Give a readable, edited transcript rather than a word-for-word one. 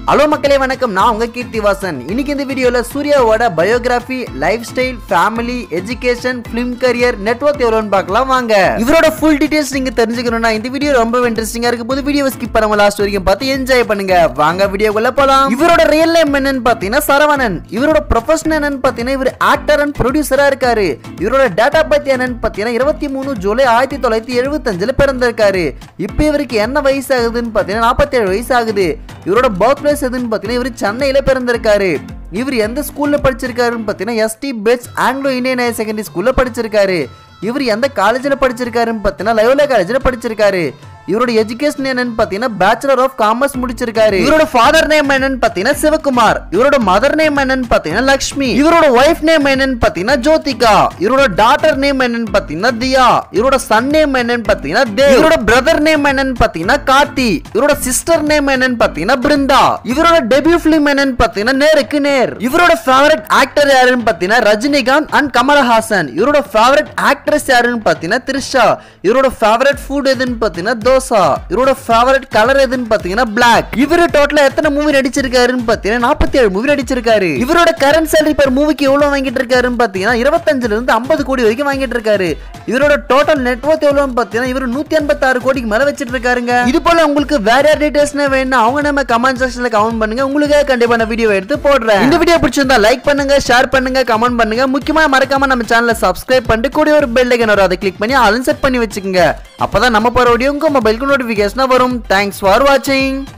Hello மக்களே வணக்கம், நான் உங்க கீர்த்திவாசன். இன்னைக்கு இந்த வீடியோல சூர்யாவோட biography, lifestyle, family, education, film career, network எவ்வளோன்னு பார்க்கலாம் வாங்க. இவரோட ஃபுல் டீடைல்ஸ் நீங்க தெரிஞ்சுக்கணும்னா இந்த வீடியோ ரொம்ப இன்ட்ரெஸ்டிங்கா இருக்கு. போது வீடியோ ஸ்கிப் பண்ணாம லாஸ்ட் வரைக்கும் பார்த்து என்ஜாய் பண்ணுங்க. வாங்க வீடியோக்குள்ள போலாம். இவரோட ரியல் நேம் என்னன்னு பாத்தீங்கன்னா சரவணன். இவரோட ப்ரொஃபஷன் என்னன்னு பாத்தீங்கன்னா இவர் ஆக்டர் அண்ட் ப்ரொடியூசரா இருக்காரு. இவரோட டேட் ஆஃப் பர்த் என்னன்னு பாத்தீங்கன்னா 23 ஜூலை 1975 பிறந்திருக்காரு. இப்போ இவருக்கு என்ன வயசு ஆகுதுன்னு பாத்தீங்கன்னா 47 வயசு ஆகுது. இவரோட பர்த் பிளேஸ் எதுன்னு பாத்தீங்கன்னா இவர் சென்னையில பிறந்திருக்காரு. இவர் எந்த ஸ்கூல்ல படிச்சிருக்காருன்னு பாத்தீங்கன்னா St Bede's Anglo Indian higher secondary ஸ்கூல்ல படிச்சிருக்காரு. இவர் எந்த காலேஜ்ல படிச்சிருக்காருன்னு பாத்தீங்கன்னா லயோலா காலேஜ்ல படிச்சிருக்காரு. இவரோட எஜுகேஷன் என்னன்னு பாத்தீங்கன்னா பேச்சுலர் ஆஃப் காமர்ஸ் முடிச்சிருக்காரு. இவரோட ஃபாதர் நேம் என்னன்னு பாத்தீங்கன்னா சிவகுமார். இவரோட மதர் நேம் என்னன்னு பாத்தீங்கன்னா லக்ஷ்மி. இவரோட வைஃப் நேம் என்னன்னு பாத்தீங்கன்னா ஜோதிகா. இவரோட டாட்டர் நேம் என்னன்னு பாத்தீங்கன்னா தியா. இவரோட சன் நேம் என்னன்னு பாத்தீங்கன்னா தேவ். இவரோட பிரதர் நேம் என்னன்னு பாத்தீங்கன்னா கார்த்தி. இவரோட சிஸ்டர் நேம் என்னன்னு பாத்தீங்கன்னா பிருந்தா. இவரோட டெபியூ பிலிம் என்னன்னு பாத்தீங்கன்னா நேருக்கு நேர். இவரோட ஃபேவரட் ஆக்டர் யாருன்னு பாத்தீங்கன்னா ரஜினிகாந்த் அண்ட் கமலஹாசன். இவரோட ஃபேவரட் ஆக்ட்ரஸ் யாருன்னு பாத்தீங்கன்னா த்ரிஷா. இவரோட ஃபேவரட் ஃபுட் எதுன்னு பாத்தீங்கன்னா இவரோட ஃபேவரட் கலர் எதுன்னு பாத்தீங்கன்னா Black. இவரு டோட்டலா எத்தனை மூவி நடிச்சிருக்காருன்னு பாத்தீங்கன்னா 47 மூவி நடிச்சிருக்காரு. இவரோட கரண்ட் salary per மூவிக்கு எவ்வளவு வாங்கிட்டு இருக்காருன்னு பாத்தீங்கன்னா 25 ல இருந்து 50 கோடி வரைக்கும் வாங்கிட்டு இருக்காரு. இவரோட டோட்டல் நெட்வொர்த் எவ்வளவுன்னு பாத்தீங்கன்னா இவர் 186 கோடிக்கு மேல வச்சிட்டு இருக்காருங்க. இது போல உங்களுக்கு வேற டீடைல்ஸ்னா வேணும்னா அவங்க நம்ம கமெண்ட் செக்ஷன்ல கமெண்ட் பண்ணுங்க. உங்களுக்கு கண்டிப்பா நான் வீடியோ எடுத்து போடுறேன். இந்த வீடியோ பிடிச்சிருந்தா லைக் பண்ணுங்க, ஷேர் பண்ணுங்க, கமெண்ட் பண்ணுங்க. முக்கியமா மறக்காம நம்ம சேனலை சப்ஸ்கிரைப் பண்ணிட்டு கூட ஒரு பெல் ஐகான் வரும், அதை கிளிக் பண்ணி ஆல் செட் பண்ணி வச்சுக்கோங்க. அப்பதான் நம்ம போற வீடியோ உங்க மொபைலுக்கு நோட்டிபிகேஷன் வரும். தேங்க்ஸ் ஃபார் வாட்சிங்.